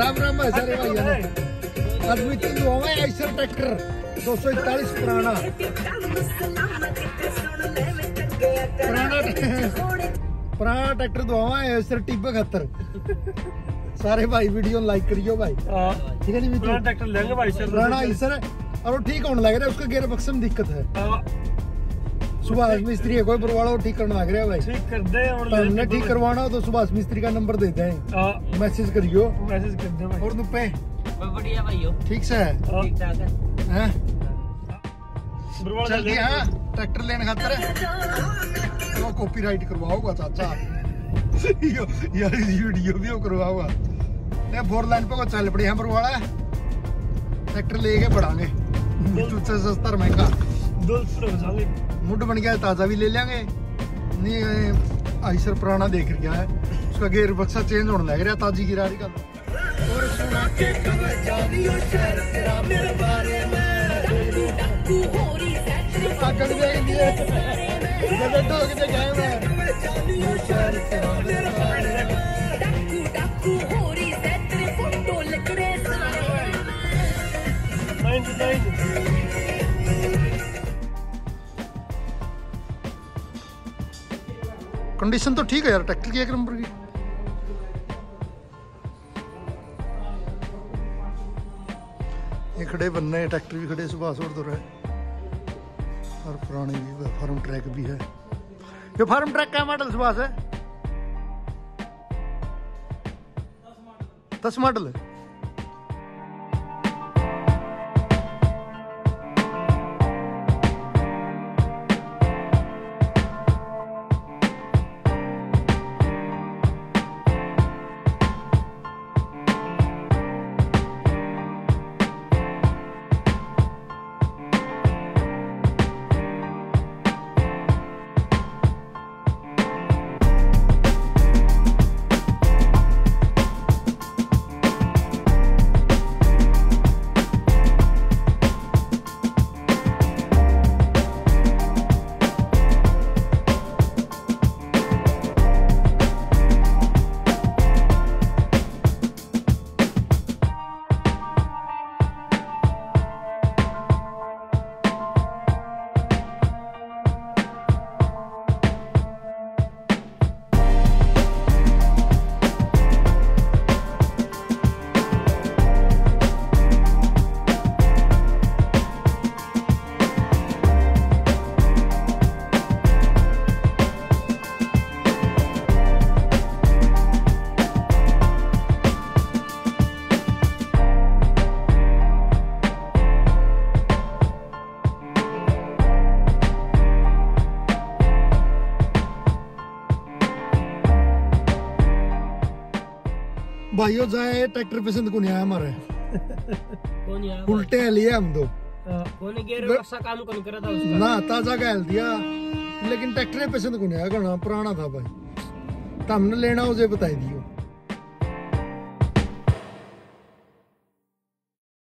राम भाई सारे भाइयों ने। आज मीटिंग हुआ है आइसर ट्रैक्टर 241 पुराना ट्रैक्टर दुआवा है आइसर टिब्बे 71। सारे भाई वीडियो लाइक करियो भाई। ठीक है नहीं मित्रों, ट्रैक्टर लेंगे भाई सर, पुराना आइसर है और वो ठीक होने लग रहा है। उसका गियर बक्स में दिक्कत है। सुभाष मिस्त्री है कोई बरवाड़ा, वो ठीक करने लग रहा है भाई। ठीक कर दे और हमने ठीक करवाना हो तो सुभाष मिस्त्री का नंबर देते हैं, मैसेज करियो। मैसेज कर दे भाई। और नुपे बढ़िया भाइयों, ठीक से है, ठीक ठाक है हैं? चल दिया ट्रैक्टर लेने खातर तो कॉपीराइट करवाओगा चाचा। यार वीडियो भी करवाओगा। मैं 4 लाइन पे को चल पड़ी हम बरवाड़ा, ट्रैक्टर लेके बढ़ांगे तुझसे सस्ता महंगा। मुड बन गया ताजा भी ले लेंगे। नहीं आइसर पुराना देख रहा है, उसका गेयर बक्सा चेंज होने लग रहा, ताजी गिरारी का। और सुना के खबर जानी हो शहर तेरा मेरे बारे में आकर देंगे जब डोग दे गए मैं जानी हो शहर तेरा मेरे बारे में डाकू हो रही है तेरे फोटो लिख रहे सारे 99। कंडीशन तो ठीक है यार ट्रैक्टर की, 1 नंबर की। ये खड़े बनने ट्रैक्टर भी खड़े, सुभाष और तो रहे और पुराने भी फार्म ट्रैक भी है। ये फार्म ट्रैक का मॉडल सुभाष है 10 मॉडल है। भाइयों जाए ट्रैक्टर पसंद को नहीं आया हमारे उल्टे लिए हम दो काम कौन करा था उसका ना ताजा गैल दिया, लेकिन ट्रैक्टर पसंद को नहीं आया, पुराना था भाई। तो हमने लेना उसे बताई दियो।